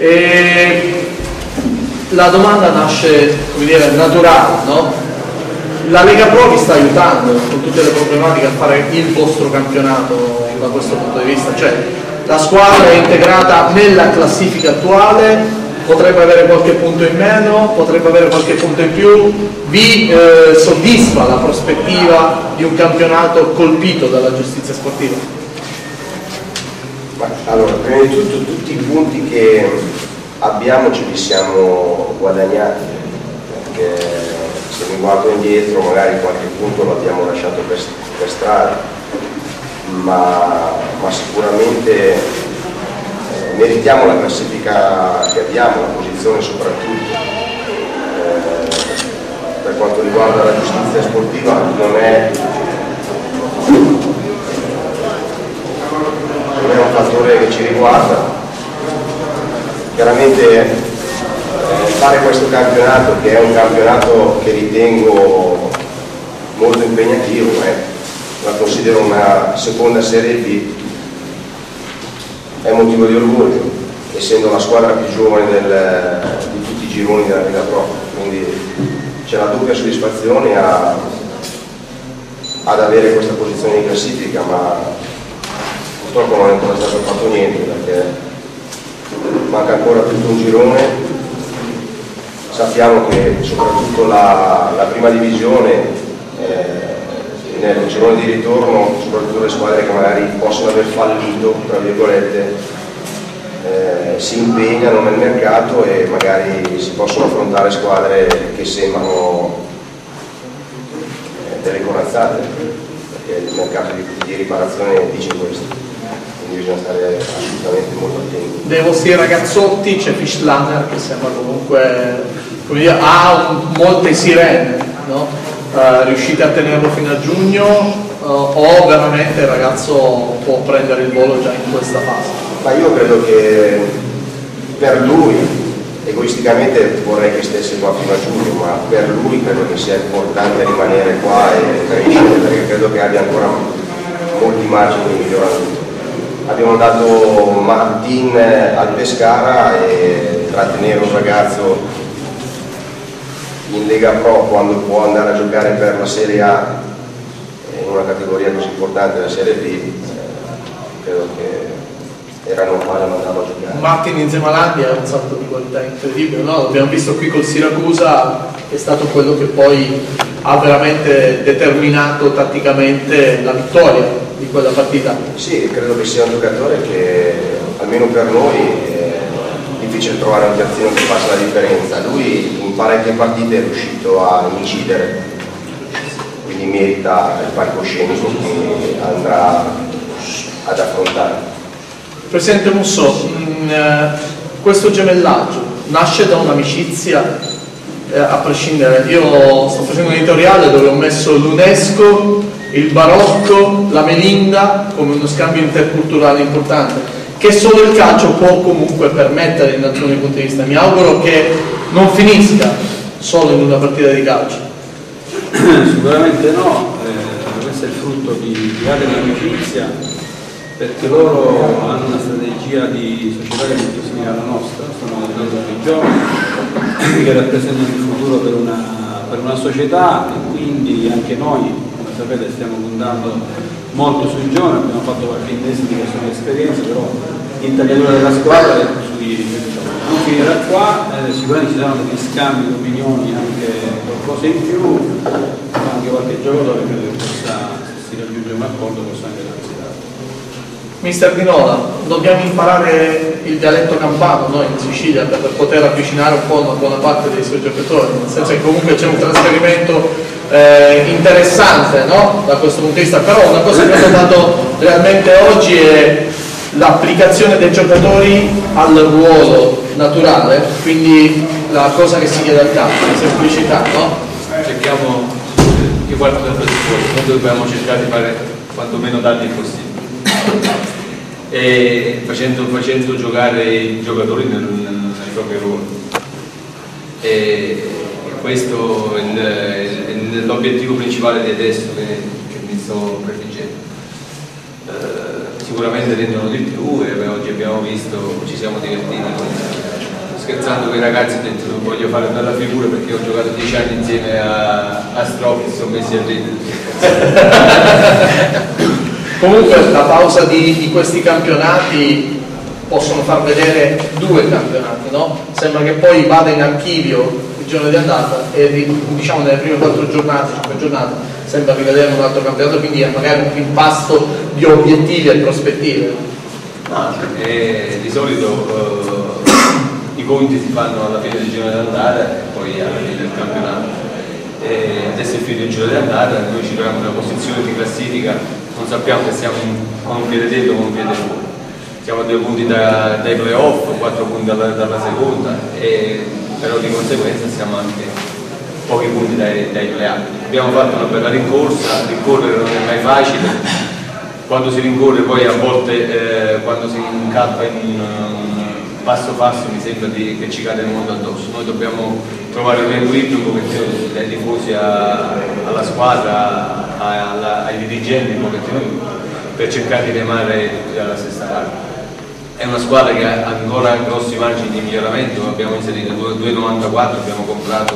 E la domanda nasce, come dire, naturale, no? La Lega Pro vi sta aiutando con tutte le problematiche a fare il vostro campionato da questo punto di vista, cioè la squadra è integrata nella classifica attuale, potrebbe avere qualche punto in meno, potrebbe avere qualche punto in più, vi soddisfa la prospettiva di un campionato colpito dalla giustizia sportiva? Allora, prima di tutto tutti i punti che abbiamo ce li siamo guadagnati, perché se mi guardo indietro magari qualche punto l'abbiamo lasciato per strada, ma sicuramente meritiamo la classifica che abbiamo, la posizione soprattutto. Per quanto riguarda la giustizia sportiva non è un fattore che ci riguarda. Chiaramente fare questo campionato, che è un campionato che ritengo molto impegnativo, la considero una seconda Serie B, è motivo di orgoglio, essendo la squadra più giovane di tutti i gironi della Lega Pro, quindi c'è la doppia soddisfazione ad avere questa posizione in classifica, ma purtroppo non è ancora stato fatto niente perché manca ancora tutto un girone. Sappiamo che soprattutto la prima divisione nel girone di ritorno, soprattutto le squadre che magari possono aver fallito, tra virgolette, si impegnano nel mercato e magari si possono affrontare squadre che sembrano delle corazzate, perché il mercato di riparazione dice questo, quindi bisogna stare assolutamente molto attenti. Dei vostri ragazzotti c'è Fischlander che sembra comunque, come dire, ha molte sirene, no? Riuscite a tenerlo fino a giugno o veramente il ragazzo può prendere il volo già in questa fase? Ma io credo che per lui, egoisticamente vorrei che stesse qua fino a giugno, ma per lui credo che sia importante rimanere qua e crescere, perché credo che abbia ancora molti margini di miglioramento. Abbiamo dato Martin al Pescara e trattenere un ragazzo in Lega Pro quando può andare a giocare per la Serie A in una categoria così importante, la Serie B, credo che era normale mandarlo a giocare. Martin Inzemalandi ha un salto di qualità incredibile, no? L'abbiamo visto qui col Siracusa, è stato quello che poi ha veramente determinato tatticamente la vittoria di quella partita. Sì, credo che sia un giocatore che almeno per noi è difficile trovare un terzino che faccia la differenza. Lui in parecchie partite è riuscito a incidere, quindi merita il palcoscenico che andrà ad affrontare. Presidente Musso, questo gemellaggio nasce da un'amicizia a prescindere. Io sto facendo un editoriale dove ho messo l'UNESCO, il Barocco, la Melinda come uno scambio interculturale importante che solo il calcio può comunque permettere da alcuni punti di vista. Mi auguro che non finisca solo in una partita di calcio. Sicuramente no, questo è il frutto di anni di amicizia, perché loro hanno una strategia di società che è molto simile alla nostra, sono dei giovani che rappresentano il futuro per una società e quindi anche noi, come sapete, stiamo puntando molto sui giovani, abbiamo fatto qualche investigazione di esperienza, però l'intagliatura della squadra è non finirà qua, sicuramente ci saranno degli scambi di opinioni, anche qualcosa in più, anche qualche giocatore credo che possa, se si raggiunge un accordo, possa anche darsi dato. Mister Di Nola, dobbiamo imparare il dialetto campano noi in Sicilia per poter avvicinare un po' una buona parte dei suoi giocatori, nel senso che comunque c'è un trasferimento interessante, no? Da questo punto di vista, però una cosa che ho notato realmente oggi è l'applicazione dei giocatori al ruolo naturale, quindi la cosa che si chiede al campo, la semplicità, no? Cerchiamo che qualcuno da fuori, noi dobbiamo cercare di fare quantomeno danni possibile e facendo giocare i giocatori nei propri ruoli. E questo è l'obiettivo principale di adesso che mi sto prefiggendo. Sicuramente rendono di più e oggi abbiamo visto, ci siamo divertiti scherzando con i ragazzi, ho detto non voglio fare una bella figura perché ho giocato 10 anni insieme a Strop e si sono messi a ridere. Comunque la pausa di questi campionati possono far vedere 2 campionati, no? Sembra che poi vada in archivio il giorno di andata e diciamo nelle prime 4 giornate, 5 giornate sembra rivedere un altro campionato, quindi magari un impasto di obiettivi e prospettive. Di solito i conti si fanno alla fine del girone d'andata e poi alla fine del campionato. Adesso è finito il girone d'andata, noi ci troviamo in una posizione di classifica, non sappiamo se siamo con un piede dentro o con un piede fuori. Siamo a 2 punti dai playoff, 4 punti dalla seconda, però di conseguenza siamo anche pochi punti dai playoff. Abbiamo fatto una bella rincorsa, rincorrere non è mai facile. Quando si rincorre poi a volte quando si incappa in passo mi sembra che ci cade il mondo addosso. Noi dobbiamo trovare un equilibrio un pochettino dai tifosi alla squadra, ai dirigenti un pochettino per cercare di remare tutti dalla stessa parte. È una squadra che ha ancora grossi margini di miglioramento, abbiamo inserito 2,94, abbiamo comprato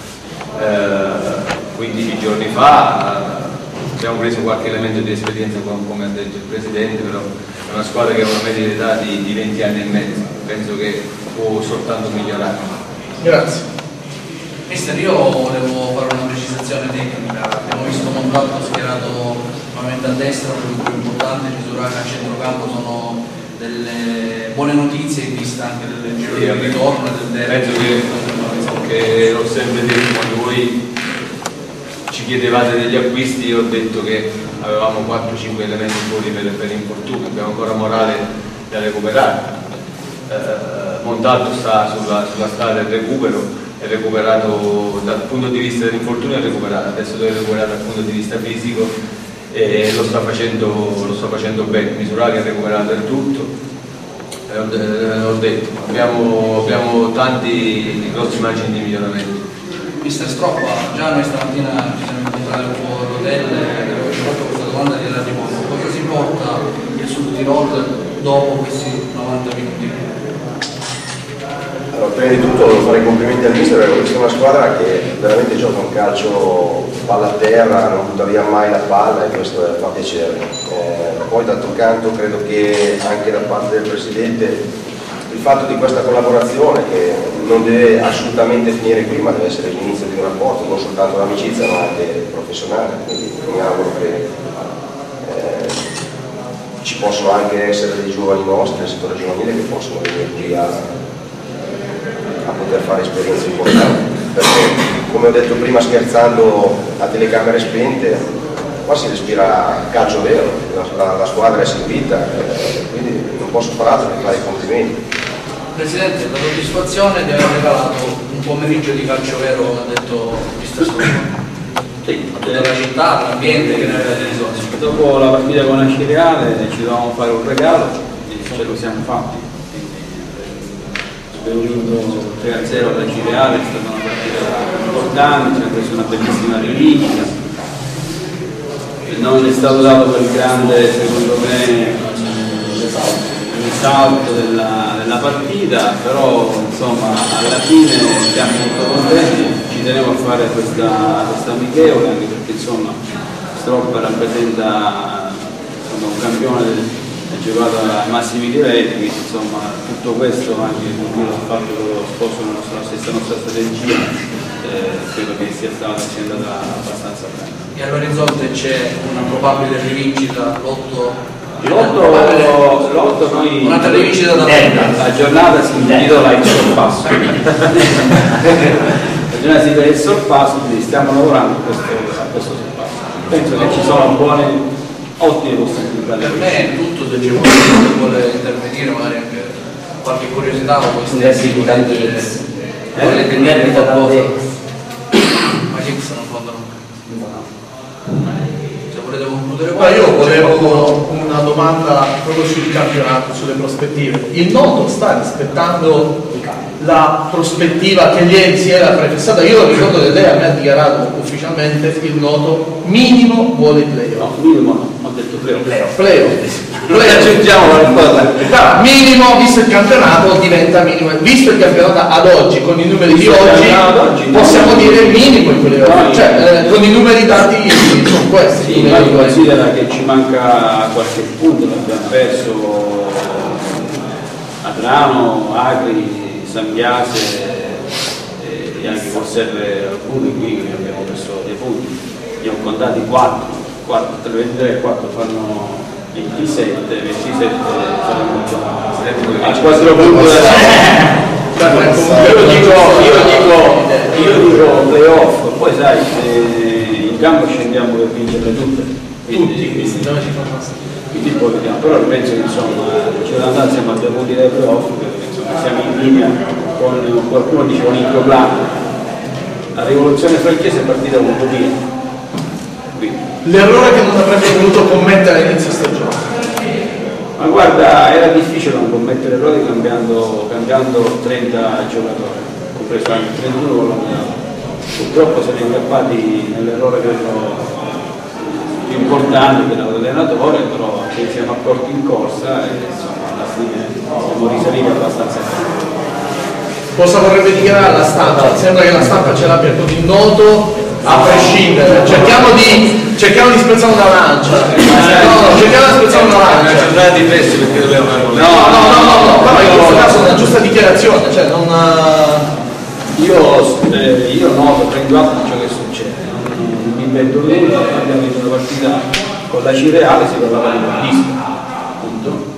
15 giorni fa. Abbiamo preso qualche elemento di esperienza come ha detto il Presidente, però è una squadra che ha una media di età di 20 anni e mezzo, penso che può soltanto migliorare. Grazie. Mister, io volevo fare una precisazione tecnica. Abbiamo visto Montalto schierato nuovamente a destra, quello più importante, Misuraka a centrocampo, sono delle buone notizie in vista anche del giro di ritorno del penso che l'ho sempre detto quando voi ci chiedevate degli acquisti, io ho detto che avevamo 4-5 elementi fuori per infortuni, abbiamo ancora Morale da recuperare. Montalto sta sulla strada del recupero, è recuperato dal punto di vista dell'infortunio, è recuperato, adesso deve recuperare dal punto di vista fisico e lo sta facendo bene. Misurare è recuperato del tutto, ho detto, abbiamo tanti grossi margini di miglioramento. Mister Stroppa, già noi stamattina ci siamo incontrati un po' all'hotel e abbiamo fatto questa domanda di Radimondo. Cosa si porta il Sud Tirol dopo questi 90 minuti? Allora, prima di tutto farei complimenti al mister perché questa è una squadra che veramente gioca un calcio palla a terra, non butta via mai la palla e questo fa piacere. Poi d'altro canto credo che anche da parte del Presidente il fatto di questa collaborazione che non deve assolutamente finire qui ma deve essere l'inizio di un rapporto, non soltanto d'amicizia ma anche professionale, quindi mi auguro che ci possono anche essere dei giovani nostri nel settore giovanile che possono venire qui a poter fare esperienze importanti, perché come ho detto prima scherzando a telecamere spente qua si respira calcio vero, la squadra è seguita, quindi non posso far altro che fare i complimenti. Presidente, la soddisfazione di aver regalato un pomeriggio di calcio vero, come ha detto Mister Stroppa, della città, l'ambiente che ne avete bisogno. Dopo la partita con la Cireale ci dovevamo fare un regalo e ce lo siamo fatti. Abbiamo vinto 3-0 alla Cireale, è stata una partita importante, ci ha preso una bellissima rivincita. Non è stato dato quel grande, secondo me, salto della partita, però insomma alla fine siamo molto contenti, ci tenevo a fare questa amichevole anche perché insomma Stroppa rappresenta un campione ha giocato ai massimi livelli, quindi insomma tutto questo anche con il fatto che lo sposo nella nostra strategia credo che sia andata abbastanza bene. E all'orizzonte c'è una probabile rivincita, L'8 noi un'altra rivincita da la giornata si intitola il sorpasso. La giornata si intitola il sorpasso, quindi stiamo lavorando a questo sorpasso. Penso che ci sono ottime possibilità. Per me è tutto, se c'è qualcuno che vuole intervenire, magari anche qualche curiosità o queste Volete dire qualcosa? Ma che non fondano? Se volete concludere Ma io volevo una domanda proprio sul campionato, sulle prospettive. Il Noto sta rispettando la prospettiva che lei si era prefissata. Io ricordo che lei a me ha dichiarato ufficialmente il noto minimo vuole i playoff. No, minimo no, ho detto playoff. Aggiungiamo qualcosa. Minimo, visto il campionato, diventa minimo. Visto il campionato ad oggi, con i numeri di oggi, possiamo dire minimo in playoff. No, cioè, con i numeri dati sono questi. Sì, ma considera che ci manca qualche punto, l'abbiamo perso Adrano, Agri, Sambiase e anche Forserre alcuni qui abbiamo perso dei punti. Io ho contati 4, 23 e 4 fanno 27 saranno a 4 punti io dico playoff, poi sai in campo scendiamo per vincerle tutte, quindi poi vediamo, però penso che insomma ci da andare, siamo a 2 punti dai playoff, siamo in linea con qualcuno dice un introclano. La rivoluzione francese è partita con Pochino. L'errore che non avrebbe voluto commettere all'inizio stagione. Ma guarda, era difficile non commettere errori cambiando 30 giocatori, compreso anche 31 con l'allenatore. Purtroppo siamo incappati nell'errore più importante che era l'allenatore, però ci siamo accorti in corsa e insomma alla fine siamo risaliti abbastanza bene. Cosa vorrebbe dichiarare la stampa? Sembra che la stampa ce l'abbia tutto in noto, a prescindere. Cerchiamo di spezzare una lancia. Cerchiamo di spezzare una lancia. No, però in questo caso è una giusta dichiarazione, cioè non. Io noto, prendo atto di ciò che succede, non mi invento nulla, abbiamo vinto una partita con la Cireale, si parlava di Battista, appunto.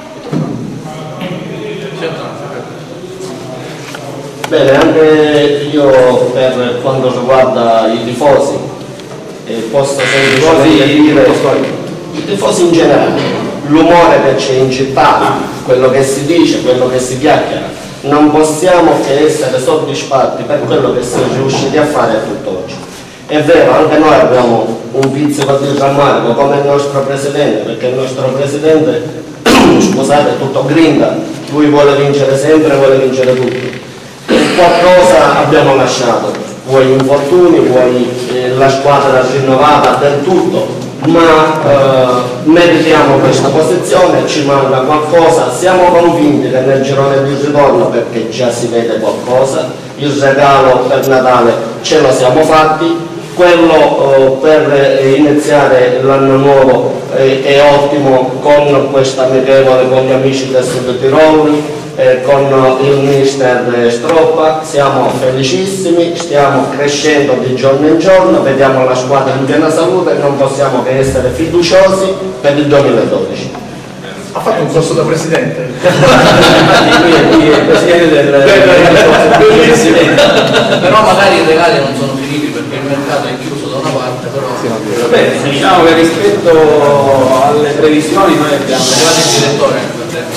Bene, anche io per quanto riguarda i tifosi, posso semplicemente dire i tifosi in generale, l'umore che c'è in città, quello che si dice, quello che si chiacchiera, non possiamo che essere soddisfatti per quello che siamo riusciti a fare tutt'oggi. È vero, anche noi abbiamo un pizzico di rammarico come il nostro presidente, perché il nostro presidente, scusate, è tutto grinda, lui vuole vincere sempre, vuole vincere tutto. Qualcosa abbiamo lasciato, vuoi gli infortuni, vuoi la squadra rinnovata, del tutto, ma meritiamo questa posizione, ci manca qualcosa, siamo convinti che nel girone di ritorno, perché già si vede qualcosa, il regalo per Natale ce lo siamo fatti, quello per iniziare l'anno nuovo è ottimo con questa amichevole con gli amici del Sud Tirolo, con il mister Stroppa, siamo felicissimi, stiamo crescendo di giorno in giorno, vediamo la squadra in piena salute e non possiamo che essere fiduciosi per il 2012. Ha fatto un corso da presidente? Lui è il presidente però magari i regali non sono finiti perché il mercato è chiuso da una parte, però bene, diciamo che rispetto alle previsioni noi abbiamo il direttore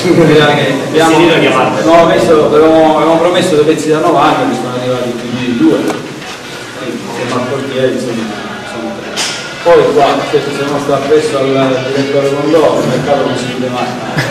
avevamo promesso dei pezzi da 90, mi sono arrivati più di 2, siamo al portiere, insomma sono 3. Poi qua, certo, se non sta presso al direttore Mondò, il mercato non si chiude mai.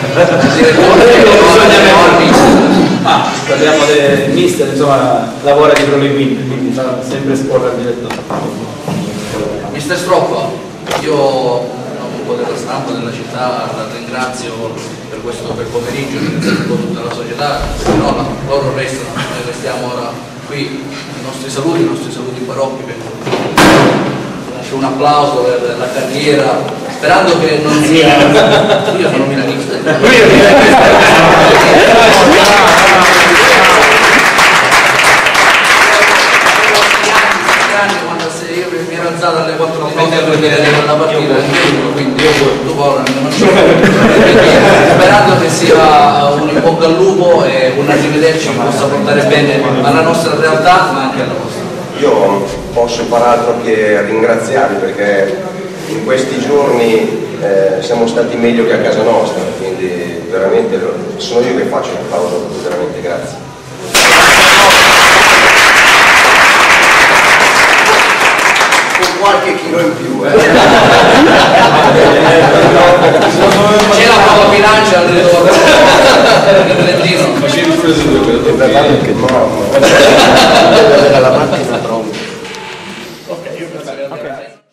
Parliamo del mister, insomma, lavora dietro le quinte, quindi fa sempre esporre al direttore. Mister Stroppa, io un po' della stampa della città la ringrazio per questo per pomeriggio, ringrazio tutta la società, no, loro restano, noi restiamo ora qui, i nostri saluti barocchi, lascio un applauso per la carriera, sperando che non sia. Io sono milanista. Io mi ero alzato alle 4 di notte per vedere la partita, quindi tu Paolo sperando che sia un in bocca al lupo e un arrivederci che possa portare bene alla nostra realtà ma anche alla vostra. Io posso far altro che ringraziarvi perché in questi giorni siamo stati meglio che a casa nostra, quindi veramente sono io che faccio l'applauso, veramente grazie. Qualche chilo in più, C'è la prova bilancia al ritorno. Facevi il preso 2, Ok.